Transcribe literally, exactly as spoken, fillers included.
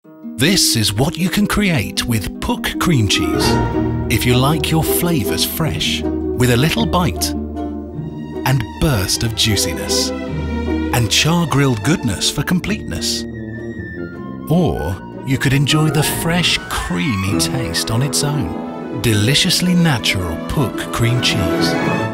This is what you can create with Puck cream cheese. If you like your flavours fresh, with a little bite and burst of juiciness, and char-grilled goodness for completeness. Or you could enjoy the fresh, creamy taste on its own. Deliciously natural Puck cream cheese.